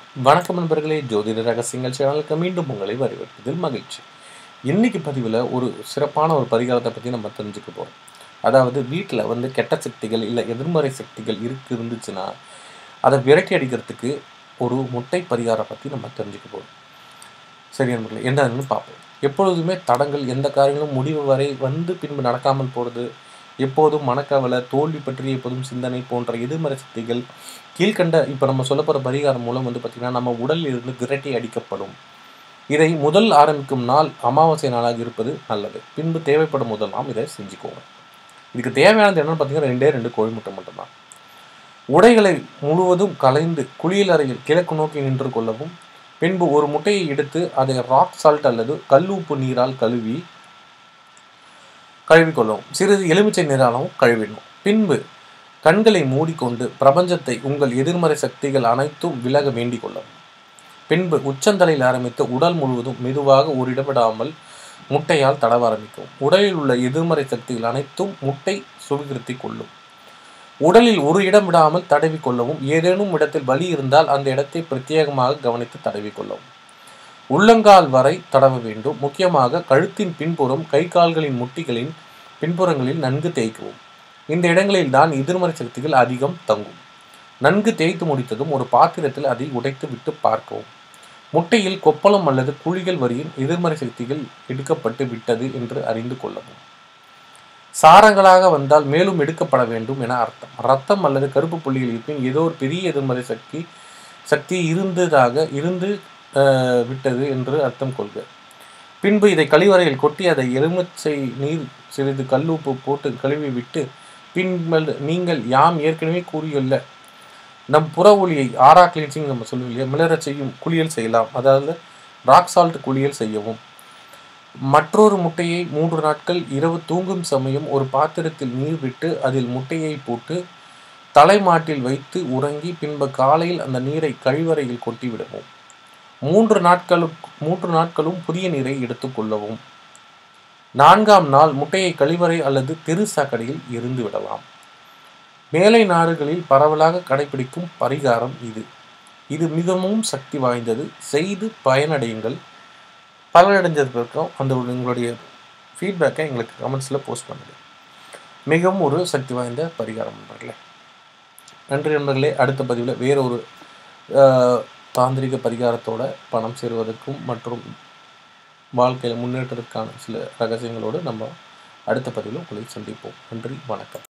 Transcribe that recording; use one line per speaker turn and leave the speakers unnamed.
வணக்கம் நண்பர்களே, ஜோதிட ரகசியங்கள் சேனலுக்கு மீண்டும் உங்களை வரவேற்பதில் மகிழ்ச்சி. இன்னைக்கு பதிவில் ஒரு சிறப்பான ஒரு பரிகாரத்தை பற்றி நம்ம தெரிஞ்சுக்க போகிறோம். அதாவது வீட்டில் கெட்ட சக்திகள் இல்லை எதிர்மறை சக்திகள் இருந்துச்சுன்னா அதை விரட்டி அடிக்கிறதுக்கு ஒரு முட்டை பரிகாரம் பற்றி நம்ம தெரிஞ்சுக்க போகிறோம். சரி நண்பர்களே, என்னன்னு பார்ப்போம். எப்பொழுதுமே தடங்கள் எந்த காரியங்களும் முடிவு வரை பின்பு நடக்காமல் போகிறது, எப்போதும் மனக்கவலை, தோல்வி பற்றி எப்போதும் சிந்தனை போன்ற எதிர்மறை சக்திகள் கீழ்கண்ட இப்போ நம்ம சொல்ல போகிற பரிகாரம் மூலம் பார்த்திங்கன்னா நம்ம உடலில் இருந்து விரட்டி அடிக்கப்படும். இதை முதல் ஆரம்பிக்கும் நாள் அமாவாசை நாளாக இருப்பது நல்லது. பின்பு தேவைப்படும் முதல் நாம் இதை செஞ்சுக்கோங்க. இதுக்கு தேவையானது என்னென்னு பார்த்தீங்கன்னா 2 கோழிமுட்டை மட்டும்தான். உடைகளை முழுவதும் கலைந்து குளியல் அறையில் கிழக்கு நோக்கி நின்று கொள்ளவும். பின்பு ஒரு முட்டையை எடுத்து அதை ராக் சால்ட் அல்லது கல் உப்பு நீரால் கழுவிக்கொள்ளவும். சிறிது எலுமிச்சை நீராலும் கழுவிடணும். பின்பு கண்களை மூடிக்கொண்டு பிரபஞ்சத்தை உங்கள் எதிர்மறை சக்திகள் அனைத்தும் விலக வேண்டிக் கொள்ளவும். பின்பு உச்சந்தலையில் ஆரம்பித்து உடல் முழுவதும் மெதுவாக ஒரு இடமிடாமல் முட்டையால் தடவ ஆரம்பிக்கவும். உடலில் உள்ள எதிர்மறை சக்திகள் அனைத்தும் முட்டை சுவீகரித்து கொள்ளும். உடலில் ஒரு இடம் விடாமல் தடவி கொள்ளவும். ஏதேனும் இடத்தில் வலி இருந்தால் அந்த இடத்தை பிரத்யேகமாக கவனித்து தடவி கொள்ளவும். உள்ளங்கால் வரை தடவ வேண்டும். முக்கியமாக கழுத்தின் பின்புறம், கை கால்களின் முட்டிகளின் பின்புறங்களில் நன்கு தேய்க்கவும். இந்த இடங்களில் தான் எதிர்மறை சக்திகள் அதிகம் தங்கும். நன்கு தேய்த்து முடித்ததும் ஒரு பாத்திரத்தில் அதை உடைத்து விட்டு பார்க்கவும். முட்டையில் கொப்பளம் அல்லது குழிகள் வரியில் எதிர்மறை சக்திகள் எடுக்கப்பட்டு விட்டது என்று அறிந்து கொள்ளவும். சாரங்களாக வந்தால் மேலும் எடுக்கப்பட வேண்டும் என அர்த்தம். ரத்தம் அல்லது கருப்பு புள்ளிகள் இருப்பின் ஏதோ ஒரு பெரிய எதிர்மறை சக்தி இருந்து விட்டது என்று அர்த்தம் கொள்க. பின்பு இதை கழிவறையில் கொட்டி அதை எலுமிச்சை நீர் சிறிது கல்லுப்பு போட்டு கழுவி விட்டு நீங்கள் யாம் ஏற்கனவே கூறியுள்ள நம் புற ஒளியை ஆரா கிளீன்சிங் நம்ம சொல்லுவோம் இல்லையா, மிளற செய்யும் குளியல் செய்யலாம். அதாவது ராக் சால்ட் குளியல் செய்யவும். மற்றொரு முட்டையை 3 நாட்கள் இரவு தூங்கும் சமயம் ஒரு பாத்திரத்தில் நீர் விட்டு அதில் முட்டையை போட்டு தலைமாட்டில் வைத்து உறங்கி பின்பு காலையில் அந்த நீரை கழிவறையில் கொட்டிவிடவும். 3 நாட்களும் புதிய நீரை எடுத்துக்கொள்ளவும். 4ஆம் நாள் முட்டையை கழிவறை அல்லது தெரு சாக்கடையில் எரிந்து விடலாம். மேலை நாடுகளில் பரவலாக கடைபிடிக்கும் பரிகாரம் இது மிகவும் சக்தி வாய்ந்தது. செய்து பயனடையுங்கள். பலனடைஞ்சதற்கும் உங்களுடைய ஃபீட்பேக்கை எங்களுக்கு கமெண்ட்ஸில் போஸ்ட் பண்ணுங்கள். மிகவும் ஒரு சக்தி வாய்ந்த பரிகாரம் நண்பர்களே. நன்றி நண்பர்களே. அடுத்த பதிவில் வேற ஒரு தாந்திரிக பரிகாரத்தோட பணம் சேருவதற்கும் மற்றும் வாழ்க்கையில் முன்னேற்றத்திற்கான சில ரகசியங்களோடு நம்ம அடுத்த பதிவில் உங்களை சந்திப்போம். நன்றி, வணக்கம்.